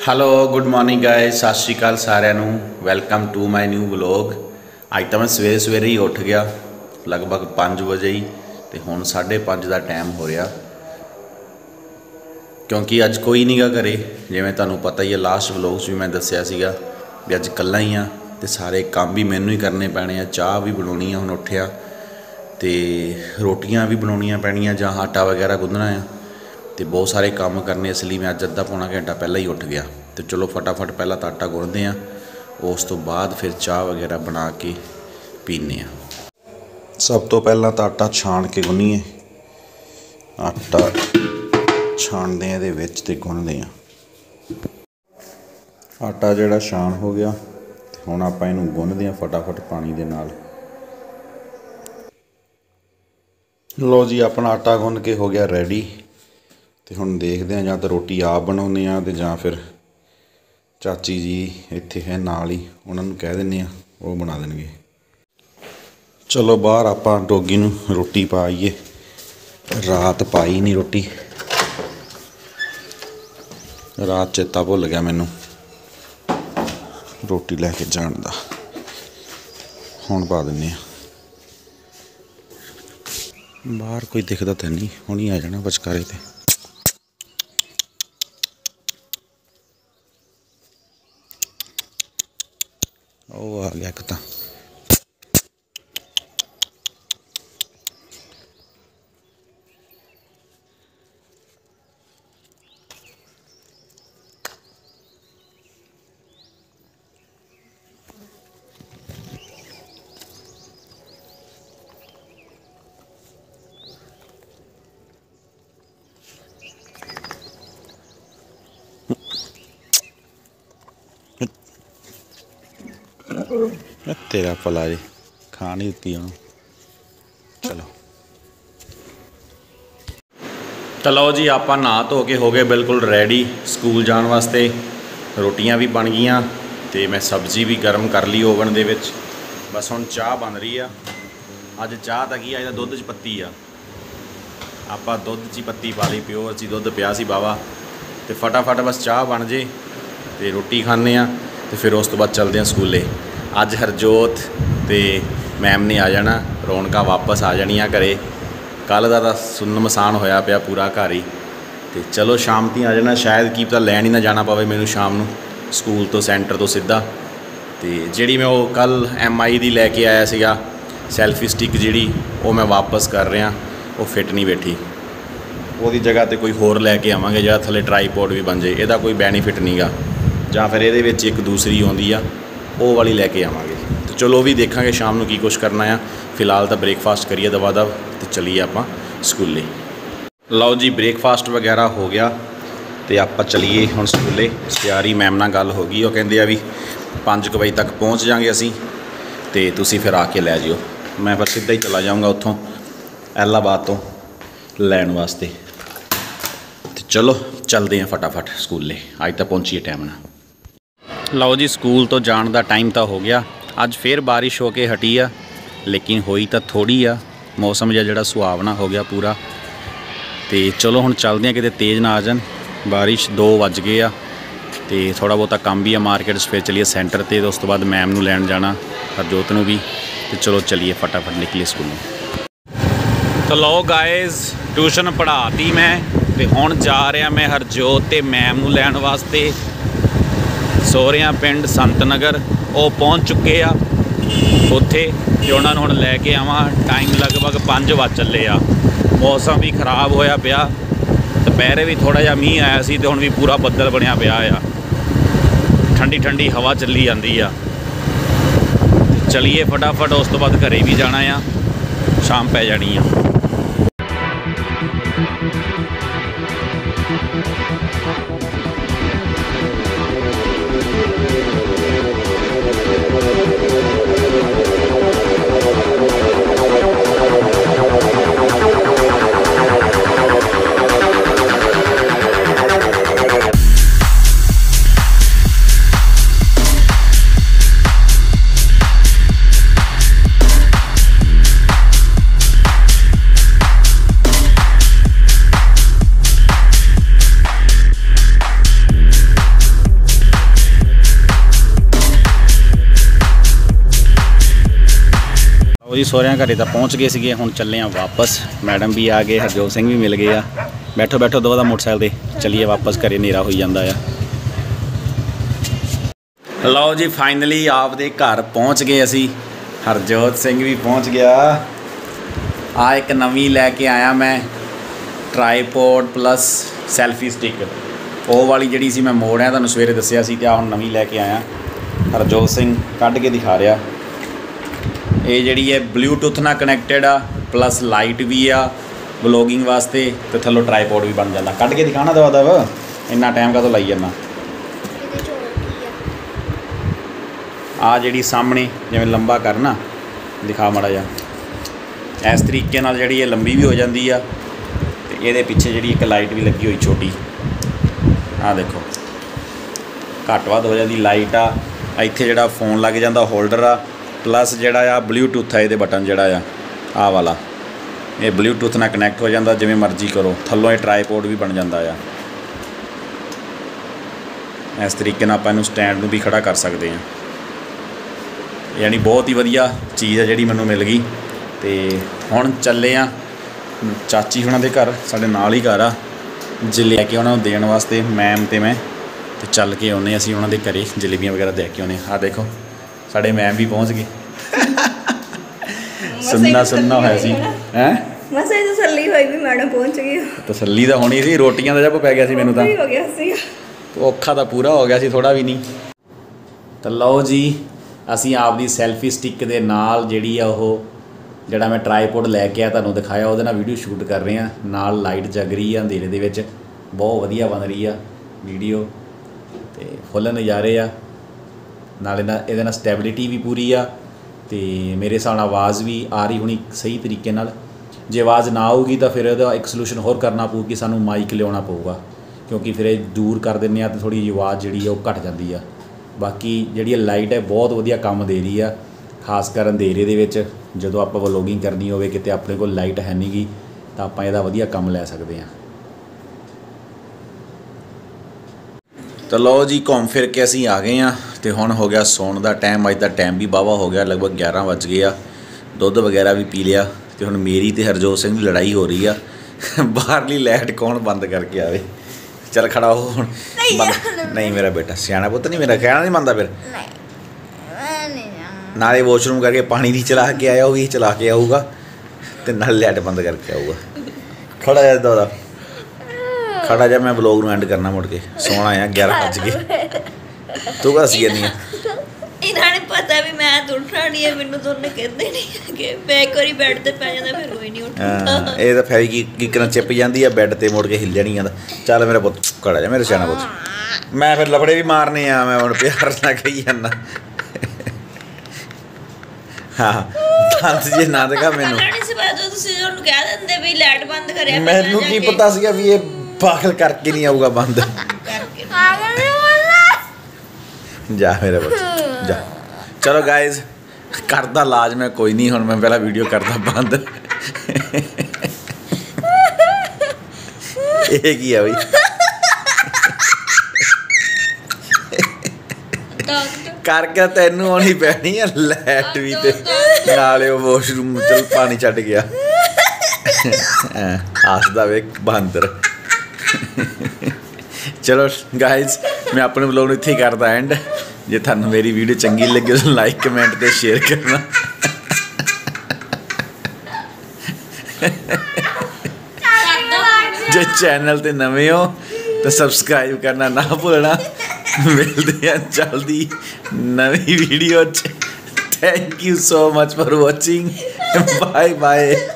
Hello good morning guys, ਸਤਿ ਸ਼੍ਰੀ ਅਕਾਲ ਸਾਰਿਆਂ ਨੂੰ। Welcome to my new vlog. ਅੱਜ ਤਾਂ ਮੈਂ ਸਵੇਰੇ ਹੀ ਉੱਠ ਗਿਆ, ਲਗਭਗ 5 ਵਜੇ ਹੀ, ਅਤੇ ਹੁਣ 5:30 ਦਾ ਟਾਈਮ ਹੋ ਰਿਹਾ, ਕਿਉਂਕਿ ਅੱਜ ਕੋਈ ਨਹੀਂ ਗਾ ਘਰੇ। ਜਿਵੇਂ ਤੁਹਾਨੂੰ ਪਤਾ ਹੀ ਹੈ, ਲਾਸਟ ਵਲੋਗ 'ਚ ਵੀ ਮੈਂ ਦੱਸਿਆ ਸੀਗਾ ਵੀ ਅੱਜ ਇਕੱਲਾ ਹੀ ਹਾਂ ਅਤੇ ਸਾਰੇ ਕੰਮ ਵੀ ਮੈਨੂੰ ਹੀ ਕਰਨੇ ਪੈਣੇ ਆ। ਚਾਹ ਵੀ ਬਣਾਉਣੀ ਆ, ਹੁਣ ਉੱਠਿਆ, ਅਤੇ ਰੋਟੀਆਂ ਵੀ ਬਣਾਉਣੀਆਂ ਪੈਣੀਆਂ ਜਾਂ ਆਟਾ ਵਗੈਰਾ ਗੁੰਨਣਾ ਆ, ਅਤੇ ਬਹੁਤ ਸਾਰੇ ਕੰਮ ਕਰਨੇ। ਇਸ ਲਈ ਮੈਂ ਅੱਜ ਅੱਧਾ ਪੌਣਾ ਘੰਟਾ ਪਹਿਲਾਂ ਹੀ ਉੱਠ ਗਿਆ। ਅਤੇ ਚਲੋ ਫਟਾਫਟ ਪਹਿਲਾਂ ਤਾਂ ਆਟਾ ਗੁੰਨਦੇ ਹਾਂ, ਉਸ ਤੋਂ ਬਾਅਦ ਫਿਰ ਚਾਹ ਵਗੈਰਾ ਬਣਾ ਕੇ ਪੀਂਦੇ ਹਾਂ। ਸਭ ਤੋਂ ਪਹਿਲਾਂ ਤਾਂ ਆਟਾ ਛਾਣ ਕੇ ਗੁੰਨੀਏ। ਆਟਾ ਛਾਣਦੇ ਹਾਂ ਇਹਦੇ ਵਿੱਚ ਅਤੇ ਗੁੰਨਦੇ ਹਾਂ। ਆਟਾ ਜਿਹੜਾ ਛਾਣ ਹੋ ਗਿਆ, ਅਤੇ ਹੁਣ ਆਪਾਂ ਇਹਨੂੰ ਗੁੰਨਦੇ ਹਾਂ ਫਟਾਫਟ ਪਾਣੀ ਦੇ ਨਾਲ। ਲਓ ਜੀ, ਆਪਣਾ ਆਟਾ ਗੁੰਨ ਕੇ ਹੋ ਗਿਆ ਰੈਡੀ, ਅਤੇ ਹੁਣ ਦੇਖਦੇ ਹਾਂ ਜਾਂ ਤਾਂ ਰੋਟੀ ਆਪ ਬਣਾਉਂਦੇ ਹਾਂ ਅਤੇ ਜਾਂ ਫਿਰ ਚਾਚੀ ਜੀ ਇੱਥੇ ਹੈ ਨਾਲ ਹੀ, ਉਹਨਾਂ ਨੂੰ ਕਹਿ ਦਿੰਦੇ ਹਾਂ, ਉਹ ਬਣਾ ਦੇਣਗੇ। ਚਲੋ ਬਾਹਰ ਆਪਾਂ ਡੋਗੀ ਨੂੰ ਰੋਟੀ ਪਾਈਏ। ਰਾਤ ਪਾਈ ਨਹੀਂ ਰੋਟੀ, ਰਾਤ ਚੇਤਾ ਭੁੱਲ ਗਿਆ ਮੈਨੂੰ ਰੋਟੀ ਲੈ ਕੇ ਜਾਣ ਦਾ। ਹੁਣ ਪਾ ਦਿੰਦੇ ਹਾਂ। ਬਾਹਰ ਕੋਈ ਦਿਖਦਾ ਤਾਂ ਨਹੀਂ, ਹੁਣ ਹੀ ਆ ਜਾਣਾ ਵਿਚਕਾਰੇ 'ਤੇ। ਉਹ ਆ ਗਿਆ ਇੱਕ ਤਾਂ। ਤੇਰਾ ਭਲਾ ਜੀ, ਖਾ ਨਹੀਂ ਦਿੱਤੀ ਉਹਨੂੰ। ਚਲੋ ਜੀ, ਆਪਾਂ ਨਹਾ ਧੋ ਕੇ ਹੋ ਗਏ ਬਿਲਕੁਲ ਰੈਡੀ ਸਕੂਲ ਜਾਣ ਵਾਸਤੇ। ਰੋਟੀਆਂ ਵੀ ਬਣ ਗਈਆਂ ਅਤੇ ਮੈਂ ਸਬਜ਼ੀ ਵੀ ਗਰਮ ਕਰ ਲਈ ਓਵਨ ਦੇ ਵਿੱਚ। ਬਸ ਹੁਣ ਚਾਹ ਬਣ ਰਹੀ ਆ। ਅੱਜ ਚਾਹ ਤਾਂ ਕੀ ਆ, ਇਹਦਾ ਦੁੱਧ 'ਚ ਪੱਤੀ ਆ। ਆਪਾਂ ਦੁੱਧ 'ਚ ਹੀ ਪੱਤੀ ਪਾ ਲਈ, ਪਿਓਰ 'ਚ ਦੁੱਧ ਪਿਆ ਸੀ ਵਾਹਵਾ, ਅਤੇ ਫਟਾਫਟ ਬਸ ਚਾਹ ਬਣ ਜੇ ਅਤੇ ਰੋਟੀ ਖਾਂਦੇ ਹਾਂ, ਅਤੇ ਫਿਰ ਉਸ ਤੋਂ ਬਾਅਦ ਚੱਲਦੇ ਹਾਂ ਸਕੂਲੇ। ਅੱਜ ਹਰਜੋਤ ਅਤੇ ਮੈਮ ਨੇ ਆ ਜਾਣਾ, ਰੌਣਕਾਂ ਵਾਪਸ ਆ ਜਾਣੀਆਂ ਘਰੇ। ਕੱਲ੍ਹ ਦਾ ਤਾਂ ਸੁੰਨਮਸਾਨ ਹੋਇਆ ਪਿਆ ਪੂਰਾ ਘਰ ਹੀ। ਅਤੇ ਚਲੋ ਸ਼ਾਮ ਤੀ ਆ ਜਾਣਾ, ਸ਼ਾਇਦ ਕੀ ਪਤਾ ਲੈਣ ਹੀ ਨਾ ਜਾਣਾ ਪਵੇ ਮੈਨੂੰ ਸ਼ਾਮ ਨੂੰ ਸਕੂਲ ਤੋਂ, ਸੈਂਟਰ ਤੋਂ ਸਿੱਧਾ। ਅਤੇ ਜਿਹੜੀ ਮੈਂ ਉਹ ਕੱਲ੍ਹ MI ਦੀ ਲੈ ਕੇ ਆਇਆ ਸੀਗਾ ਸੈਲਫੀ ਸਟਿਕ, ਜਿਹੜੀ ਉਹ ਮੈਂ ਵਾਪਸ ਕਰ ਰਿਹਾ, ਉਹ ਫਿੱਟ ਨਹੀਂ ਬੈਠੀ। ਉਹਦੀ ਜਗ੍ਹਾ 'ਤੇ ਕੋਈ ਹੋਰ ਲੈ ਕੇ ਆਵਾਂਗੇ ਜਿਹੜਾ ਥੱਲੇ ਟਰਾਈਪੋਡ ਵੀ ਬਣ ਜਾਏ। ਇਹਦਾ ਕੋਈ ਬੈਨੀਫਿਟ ਨਹੀਂ ਗਾ, ਜਾਂ ਫਿਰ ਇਹਦੇ ਵਿੱਚ ਇੱਕ ਦੂਸਰੀ ਆਉਂਦੀ ਆ, ਉਹ ਵਾਲੀ ਲੈ ਕੇ ਆਵਾਂਗੇ। ਅਤੇ ਚਲੋ ਉਹ ਵੀ ਦੇਖਾਂਗੇ ਸ਼ਾਮ ਨੂੰ ਕੀ ਕੁਛ ਕਰਨਾ ਆ। ਫਿਲਹਾਲ ਤਾਂ ਬ੍ਰੇਕਫਾਸਟ ਕਰੀਏ ਦਵਾ ਦਵ ਅਤੇ ਚੱਲੀਏ ਆਪਾਂ ਸਕੂਲੇ। ਲਓ ਜੀ, ਬ੍ਰੇਕਫਾਸਟ ਵਗੈਰਾ ਹੋ ਗਿਆ ਅਤੇ ਆਪਾਂ ਚੱਲੀਏ ਹੁਣ ਸਕੂਲੇ। ਤਿਆਰੀ ਮੈਮ ਨਾਲ ਗੱਲ ਹੋ ਗਈ, ਉਹ ਕਹਿੰਦੇ ਆ ਵੀ 5 ਵਜੇ ਤੱਕ ਪਹੁੰਚ ਜਾਵਾਂਗੇ ਅਸੀਂ, ਅਤੇ ਤੁਸੀਂ ਫਿਰ ਆ ਕੇ ਲੈ ਜਿਓ। ਮੈਂ ਫਿਰ ਸਿੱਧਾ ਹੀ ਚਲਾ ਜਾਊਂਗਾ ਉੱਥੋਂ ਐਲਾਹਾਬਾਦ ਤੋਂ ਲੈਣ ਵਾਸਤੇ। ਅਤੇ ਚਲੋ ਚੱਲਦੇ ਹਾਂ ਫਟਾਫਟ ਸਕੂਲੇ। ਅੱਜ ਤਾਂ ਪਹੁੰਚੀਏ ਟਾਈਮ ਨਾਲ। ਲਓ ਜੀ, ਸਕੂਲ ਤੋਂ ਜਾਣ ਦਾ ਟਾਈਮ ਤਾਂ ਹੋ ਗਿਆ। ਅੱਜ ਫਿਰ ਬਾਰਿਸ਼ ਹੋ ਕੇ ਹਟੀ ਆ, ਲੇਕਿਨ ਹੋਈ ਤਾਂ ਥੋੜ੍ਹੀ ਆ। ਮੌਸਮ ਜਿਹਾ ਜਿਹੜਾ ਸੁਹਾਵਣਾ ਹੋ ਗਿਆ ਪੂਰਾ। ਅਤੇ ਚਲੋ ਹੁਣ ਚੱਲਦੇ ਹਾਂ, ਕਿਤੇ ਤੇਜ਼ ਨਾ ਆ ਜਾਣ ਬਾਰਿਸ਼। 2 ਵੱਜ ਗਏ ਆ, ਅਤੇ ਥੋੜ੍ਹਾ ਬਹੁਤਾ ਕੰਮ ਵੀ ਆ ਮਾਰਕੀਟ 'ਚ। ਫਿਰ ਚੱਲੀਏ ਸੈਂਟਰ 'ਤੇ, ਉਸ ਤੋਂ ਬਾਅਦ ਮੈਮ ਨੂੰ ਲੈਣ ਜਾਣਾ, ਹਰਜੋਤ ਨੂੰ ਵੀ। ਅਤੇ ਚਲੋ ਚੱਲੀਏ ਫਟਾਫਟ ਨਿਕਲੀਏ ਸਕੂਲੋਂ। ਤਾਂ ਲਓ ਗਾਇਜ਼, ਟਿਊਸ਼ਨ ਪੜ੍ਹਾਤੀ ਮੈਂ, ਅਤੇ ਹੁਣ ਜਾ ਰਿਹਾ ਮੈਂ ਹਰਜੋਤ ਅਤੇ ਮੈਮ ਨੂੰ ਲੈਣ ਵਾਸਤੇ ਸਹੁਰਿਆਂ ਪਿੰਡ ਸੰਤ ਨਗਰ। ਉਹ ਪਹੁੰਚ ਚੁੱਕੇ ਆ ਉੱਥੇ, ਅਤੇ ਉਹਨਾਂ ਨੂੰ ਹੁਣ ਲੈ ਕੇ ਆਵਾਂ। ਟਾਈਮ ਲਗਭਗ 5 ਵੱਜ ਚੱਲੇ ਆ। ਮੌਸਮ ਵੀ ਖਰਾਬ ਹੋਇਆ ਪਿਆ, ਦੁਪਹਿਰੇ ਵੀ ਥੋੜ੍ਹਾ ਜਿਹਾ ਮੀਂਹ ਆਇਆ ਸੀ, ਅਤੇ ਹੁਣ ਵੀ ਪੂਰਾ ਬੱਦਲ ਬਣਿਆ ਪਿਆ ਆ। ਠੰਡੀ ਠੰਡੀ ਹਵਾ ਚੱਲੀ ਜਾਂਦੀ ਆ। ਚਲੀਏ ਫਟਾਫਟ, ਉਸ ਤੋਂ ਬਾਅਦ ਘਰੇ ਵੀ ਜਾਣਾ ਆ, ਸ਼ਾਮ ਪੈ ਜਾਣੀ ਆ। जी सोहरिਆਂ घरे ਤਾਂ पहुँच गए ਸੀਗੇ, ਹੁਣ ਚੱਲੇ ਆ ਵਾਪਸ। मैडम भी आ गए, हरजोत सिंह भी मिल गए आ। बैठो बैठो दो दा मोटरसाइकिल ते चलिए वापस, घरे हनेरा हो जाता है। लो जी फाइनली आपदे घर पहुँच गए असी। हरजोत सिंह भी पहुँच गया। आ एक नवी लैके आया मैं, ट्राईपोड प्लस सैल्फी स्टिक। वो वाली जी सी मैं मोड़िया तुहानूं सवेरे दस्सिया सी, ते हुण नवी लैके आया। हरजोत सिंह कढ़ के दिखा रहा। ये जी है ब्लूटूथ नाल कनैक्टेड आ, प्लस लाइट भी आ व्लॉगिंग वास्ते, तो थल्लों ट्राईपोड भी बन जाता। कढ़ के दिखाना दवा दव, इन्ना टाइम का तो लाई जाना। आ जी सामने जिवें लंबा करना दिखा माड़ा जा, इस तरीके नाल जी लंबी भी हो जाती है। तो ये पिछे जी एक लाइट भी लगी हुई छोटी, आ देखो घट वध हो जाती लाइट आ। इत्थे जो फोन लग जाता होल्डर आ, प्लस जोड़ा ब्लूटूथ है ये बटन जोड़ा आ वाला, ये ब्लूटूथ नाल कनैक्ट हो जाता। जिवें मर्जी करो, थल्लों ये ट्राईपोड भी बन जाता है। इस तरीके नाल आपां इहनूं स्टैंड नूं भी खड़ा कर सकते हैं। यानी बहुत ही वधिया चीज़ है जी मैनूं मिल गई। तो हुण चले आ चाची हुणां दे घर, साडे नाल ही घर आ, जे लैके उन्हां नूं देण वास्ते मैम ते मैं। तो चल के आउने असीं उन्हां दे घरे, जलेबियां वगैरह दे के आउने। आ देखो साडे मैम भी पहुँच गए। सुन्ना सुन्ना होया सी हैं, मसा तसल्ली होई भी मैडम पहुँच गई। तसल्ली तो होनी सी, रोटियां दा जब पै गया सी मैनूं तां, हो गया सी तो औखा तो पूरा हो गया सी, थोड़ा भी नहीं। तो लो जी असी आपदी सैल्फी स्टिक दे नाल जिहड़ी आ ओह जिहड़ा मैं ट्राईपोड लैके आया तुहानूं दिखाया, उहदे नाल वीडियो शूट कर रहे हैं। नाल लाइट जग रही है अंधेरे दे विच, बहुत वधिया बन रही है वीडियो, तो फुल नज़ारे आ। नाल इहदे नाल स्टैबिलिटी भी पूरी आ, तो मेरे हिसाब नाल आवाज़ भी आ रही होनी सही तरीके नाल। जे आवाज़ ना आऊगी तो फिर इहदा एक सलूशन होर करना पਊ कि सानूं माइक लियाउणा पਊगा, क्योंकि फिर दूर कर दिंदे आ तो थोड़ी जी आवाज़ जिहड़ी है वो घट जाती है। बाकी जिहड़ी लाइट है बहुत वधिया काम दे रही है, खासकर अंधेरे दे विच जदों आपां व्लॉगिंग करनी होवे, किते अपने कोल लाइट है नहीं गी, तो आपां इहदा वधिया काम लै सकते हैं। तो लो जी घूम फिर के असीं आ गए हैं, तो हुण हो गया सौण का टाइम। अज का टाइम भी वाहवा हो गया, लगभग 11 बज गए आ। दुध वगैरह भी पी लिया, तो हुण मेरी तो हरजोत सिंह की लड़ाई हो रही आ, बाहरली लाइट कौन बंद करके आवे। चल खड़ा हो हुण, नहीं मेरा बेटा सियाना पुत्त नहीं, मेरा कहना नहीं मनता। फिर नाले वॉशरूम करके पानी नहीं चला के आया, वो भी चला के आऊगा, तो नाल लाइट बंद करके आऊगा। खड़ा जा दादा, खड़ा जा, मैं व्लॉग नूं एंड करना, मुड़ के सोना आ 11 बज गए। तू क्या हसी जानी है? इन्होंने पता भी मैं तो उठना नहीं है, मैनू तो उन्हें कहते नहीं कि मैं एक बारी बैठ ते पै जांदा, फिर कोई नहीं उठदा। ये तो फेविक्विक की चिप जाती है बैड ते, मुड़ के हिल जानी है। चल मेरा पुत्त खड़ा जा, मेरे सियाना पुत्त। मैं फिर लफड़े भी मारने आ, मैं हुण प्यार ना कही जाना। हाँ दंद जे ना दिखा मैनू, मैनू की पता सीगा भी ये पागल करके नहीं आऊगा बंद। जा मेरे पुत्त जा। चलो गाइज करदा लाज मैं कोई नहीं, हुण मैं पहला वीडियो करदा बंद। ये की है बई, करके तेनू आनी पैनी है लाइट भी, ते नाले वॉशरूम चल पानी छड्ड गया। हसदा वे बंदर। चलो गाइज मैं अपने ब्लॉग इत्थे ही करदा एंड। जे थानू मेरी वीडियो चंगी लगे तो लाइक कमेंट ते शेयर करना। जे चैनल ते नवे हो तो सबसक्राइब करना ना भूलना। मिलते हैं जल्दी नवी video. Thank you so much for watching. Bye bye.